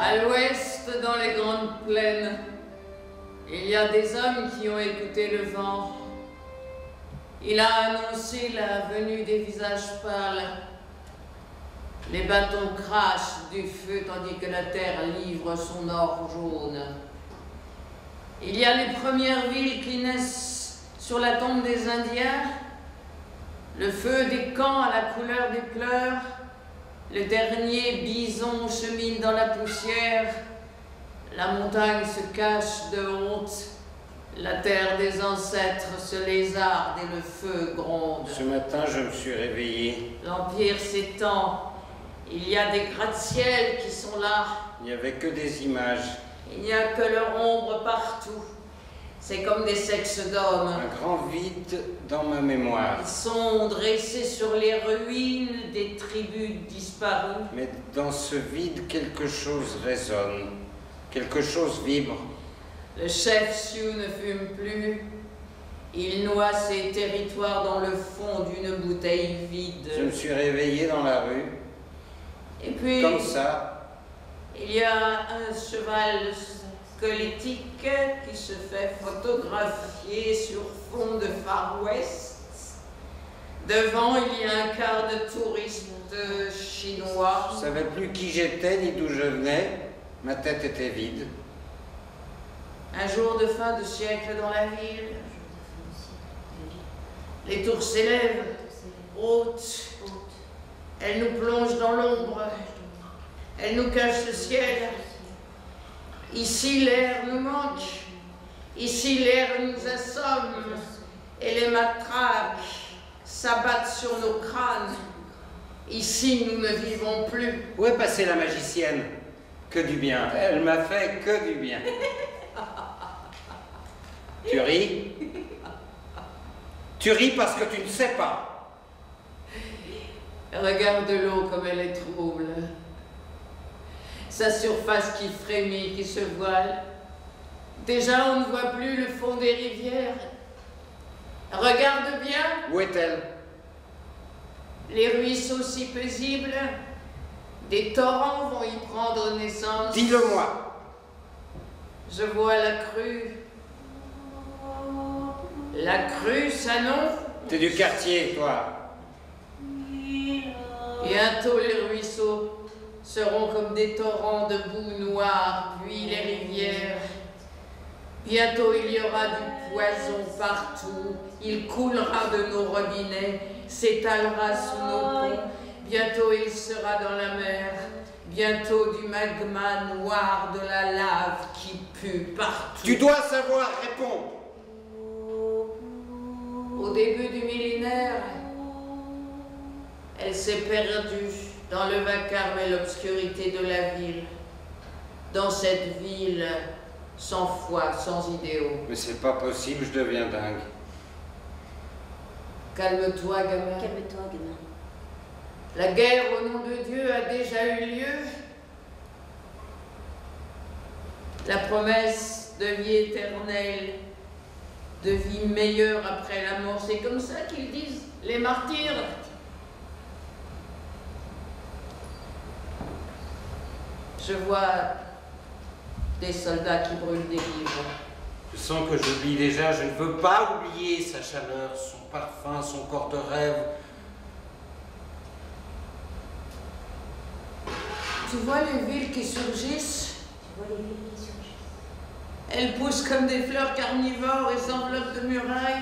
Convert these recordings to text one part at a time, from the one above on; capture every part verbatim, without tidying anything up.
À l'ouest, dans les grandes plaines, il y a des hommes qui ont écouté le vent. Il a annoncé la venue des visages pâles. Les bâtons crachent du feu tandis que la terre livre son or jaune. Il y a les premières villes qui naissent sur la tombe des Indiens, le feu des camps à la couleur des pleurs, le dernier bison chemine dans la poussière, la montagne se cache de honte, la terre des ancêtres se lézarde et le feu gronde. Ce matin, je me suis réveillé. L'Empire s'étend, il y a des gratte-ciel qui sont là. Il n'y avait que des images. Il n'y a que leur ombre partout. C'est comme des sexes d'hommes. Un grand vide dans ma mémoire. Ils sont dressés sur les ruines des tribus disparues. Mais dans ce vide, quelque chose résonne. Quelque chose vibre. Le chef Sioux ne fume plus. Il noie ses territoires dans le fond d'une bouteille vide. Je me suis réveillé dans la rue. Et puis... Comme ça. Il y a un cheval squelettique qui se fait photographier sur fond de Far West. Devant, il y a un quart de touristes chinois. Je ne savais plus qui j'étais ni d'où je venais. Ma tête était vide. Un jour de fin de siècle dans la ville. Les tours s'élèvent, hautes. Elles nous plongent dans l'ombre. Elles nous cachent le ciel. Ici, l'air nous manque. Ici, l'air nous assomme. Et les matraques s'abattent sur nos crânes. Ici, nous ne vivons plus. Où est passée la magicienne? Que du bien. Elle m'a fait que du bien. Tu ris? Tu ris parce que tu ne sais pas. Regarde l'eau comme elle est trouble. Sa surface qui frémit, qui se voile. Déjà, on ne voit plus le fond des rivières. Regarde bien. Où est-elle? Les ruisseaux si paisibles. Des torrents vont y prendre naissance. Dis-le-moi. Je vois la crue. La crue, ça non? T'es du quartier, toi. Bientôt les ruisseaux seront comme des torrents de boue noire, puis les rivières. Bientôt il y aura du poison partout. Il coulera de nos robinets, s'étalera sous nos ponts. Bientôt il sera dans la mer. Bientôt du magma noir, de la lave qui pue partout. Tu dois savoir répondre. Au début du millénaire, elle s'est perdue dans le vacarme et l'obscurité de la ville. Dans cette ville sans foi, sans idéaux. Mais c'est pas possible, je deviens dingue. Calme-toi, gamin. Calme-toi, gamin. La guerre au nom de Dieu a déjà eu lieu. La promesse de vie éternelle, de vie meilleure après la mort, c'est comme ça qu'ils disent, les martyrs. Je vois des soldats qui brûlent des livres. Je sens que j'oublie déjà, je ne veux pas oublier sa chaleur, son parfum, son corps de rêve. Tu vois les villes qui surgissent? Tu vois les villes qui surgissent. Elles poussent comme des fleurs carnivores et s'enveloppent de murailles.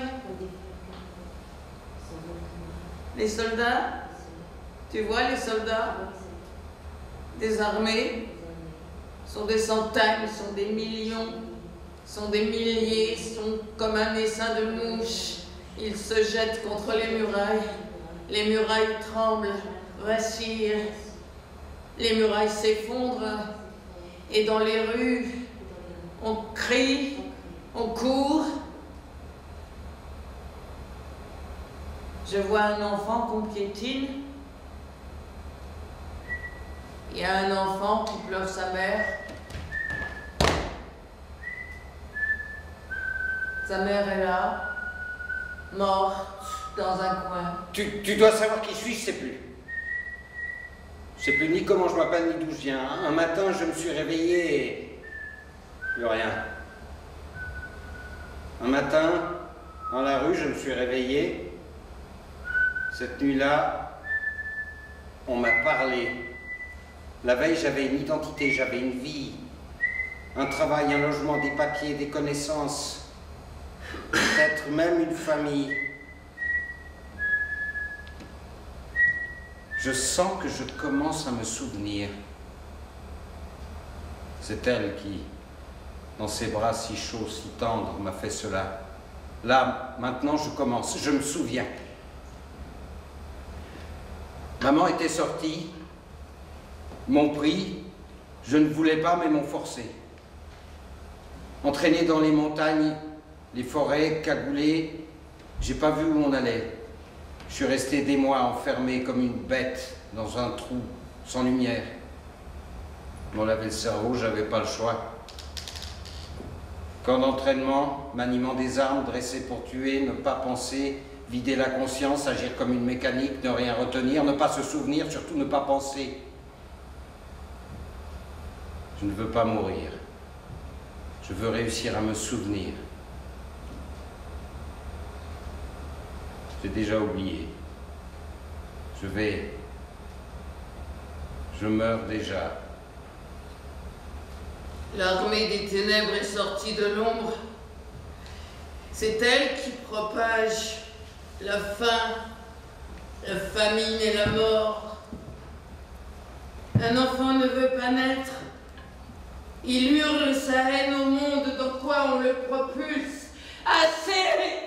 Les soldats? Tu vois les soldats? Des armées? Sont des centaines, sont des millions, sont des milliers, sont comme un essaim de mouches. Ils se jettent contre les murailles. Les murailles tremblent, vacillent. Les murailles s'effondrent. Et dans les rues, on crie, on court. Je vois un enfant qu'on piétine. Il y a un enfant qui pleure sa mère. Sa mère est là, morte dans un coin. Tu, tu dois savoir qui je suis, je sais plus. Je sais plus ni comment je m'appelle ni d'où je viens. Un matin, je me suis réveillé et... plus rien. Un matin, dans la rue, je me suis réveillé. Cette nuit-là, on m'a parlé. La veille, j'avais une identité, j'avais une vie. Un travail, un logement, des papiers, des connaissances. Peut-être même une famille. Je sens que je commence à me souvenir. C'est elle qui, dans ses bras si chauds, si tendres, m'a fait cela. Là, maintenant, je commence, je me souviens. Maman était sortie, m'ont pris, je ne voulais pas, mais m'ont forcé. Entraîné dans les montagnes, les forêts, cagoulé, j'ai pas vu où on allait. Je suis resté des mois enfermé comme une bête dans un trou, sans lumière. On lavait le cerveau, j'avais pas le choix. Camp d'entraînement, maniement des armes, dressé pour tuer, ne pas penser, vider la conscience, agir comme une mécanique, ne rien retenir, ne pas se souvenir, surtout ne pas penser. Je ne veux pas mourir. Je veux réussir à me souvenir. J'ai déjà oublié. Je vais... Je meurs déjà. L'armée des ténèbres est sortie de l'ombre. C'est elle qui propage la faim, la famine et la mort. Un enfant ne veut pas naître. Il hurle sa haine au monde dans quoi on le propulse. Assez!